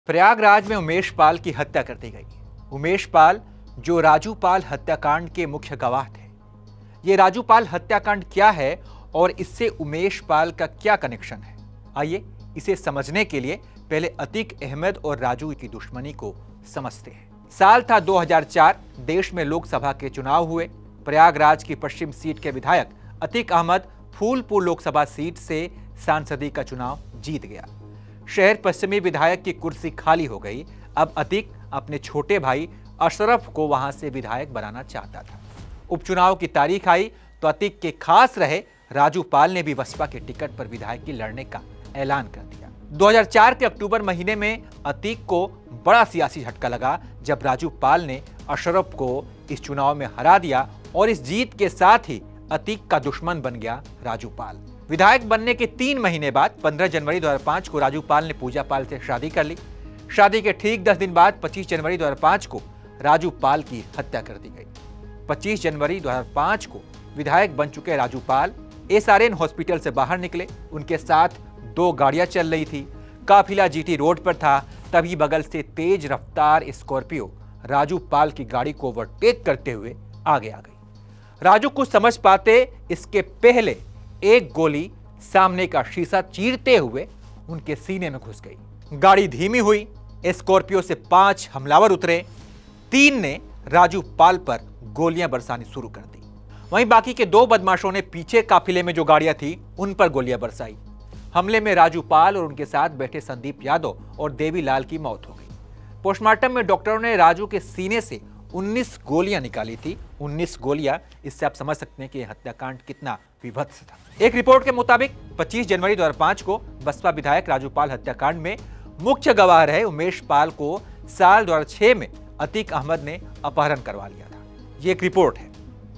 प्रयागराज में उमेश पाल की हत्या कर दी गई। उमेश पाल जो राजू पाल हत्याकांड के मुख्य गवाह थे। ये राजू पाल हत्याकांड क्या है और इससे उमेश पाल का क्या कनेक्शन है, आइए इसे समझने के लिए पहले अतीक अहमद और राजू की दुश्मनी को समझते हैं। साल था 2004, देश में लोकसभा के चुनाव हुए। प्रयागराज की पश्चिम सीट के विधायक अतीक अहमद फूलपुर लोकसभा सीट से सांसदी का चुनाव जीत गया। शहर पश्चिमी विधायक की कुर्सी खाली हो गई। अब अतीक अपने छोटे भाई अशरफ को वहां से विधायक बनाना चाहता था। उपचुनाव की तारीख आई तो अतीक के खास रहे राजू पाल ने भी बसपा के टिकट पर विधायक की लड़ने का ऐलान कर दिया। 2004 के अक्टूबर महीने में अतीक को बड़ा सियासी झटका लगा जब राजू पाल ने अशरफ को इस चुनाव में हरा दिया और इस जीत के साथ ही अतीक का दुश्मन बन गया राजू पाल। विधायक बनने के 3 महीने बाद 15 जनवरी 2005 को राजू पाल ने पूजा पाल से शादी कर ली। शादी के ठीक 10 दिन बाद 25 जनवरी 2005 को राजू पाल की हत्या कर दी गई। 25 जनवरी 2005 को विधायक बन चुके राजू पाल SRN हॉस्पिटल से बाहर निकले। उनके साथ 2 गाड़ियां चल रही थी। काफिला GT रोड पर था, तभी बगल से तेज रफ्तार स्कॉर्पियो राजू पाल की गाड़ी को ओवरटेक करते हुए आगे आ गई। राजू कुछ समझ पाते इसके पहले एक गोली सामने का शीशा चीरते हुए उनके सीने में घुस गई। गाड़ी धीमी हुई। स्कॉर्पियो से 5 हमलावर उतरे। 3 ने राजू पाल पर गोलियां बरसानी शुरू कर दी। वहीं बाकी के 2 बदमाशों ने पीछे काफिले में जो गाड़ियां थी उन पर गोलियां बरसाई। हमले में राजू पाल और उनके साथ बैठे संदीप यादव और देवीलाल की मौत हो गई। पोस्टमार्टम में डॉक्टरों ने राजू के सीने से 19 गोलियां निकाली थी। 19 गोलियां, इससे आप समझ सकते हैं कि हत्याकांड कितना विभत्स था। एक रिपोर्ट के मुताबिक 25 जनवरी 2005 को बसपा विधायक राजू पाल हत्याकांड में मुख्य गवाह रहे उमेश पाल को साल 2006 में अतीक अहमद ने अपहरण करवा लिया था। ये एक रिपोर्ट है।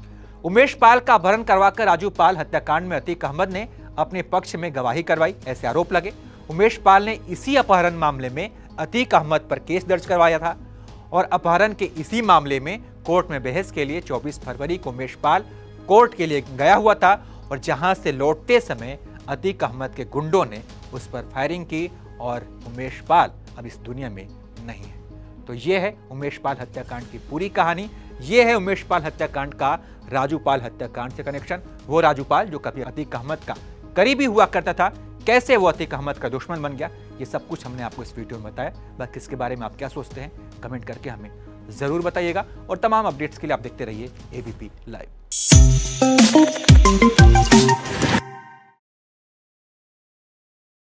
उमेश पाल का अपहरण करवाकर राजू पाल हत्याकांड में अतीक अहमद ने अपने पक्ष में गवाही करवाई, ऐसे आरोप लगे। उमेश पाल ने इसी अपहरण मामले में अतीक अहमद पर केस दर्ज करवाया था और अपहरण के इसी मामले में कोर्ट में बहस के लिए 24 फरवरी को उमेश पाल कोर्ट के लिए गया हुआ था और जहां से लौटते समय अतीक अहमद के गुंडों ने उस पर फायरिंग की और उमेश पाल अब इस दुनिया में नहीं है। तो ये है उमेश पाल हत्याकांड की पूरी कहानी। ये है उमेश पाल हत्याकांड का राजू पाल हत्याकांड से कनेक्शन। वो राजू पाल जो कभी अतीक अहमद का करीबी हुआ करता था, कैसे वो अतीक अहमद का दुश्मन बन गया, ये सब कुछ हमने आपको इस वीडियो में बताया। बाकी इसके बारे में आप क्या सोचते हैं कमेंट करके हमें जरूर बताइएगा और तमाम अपडेट्स के लिए आप देखते रहिए ABP लाइव।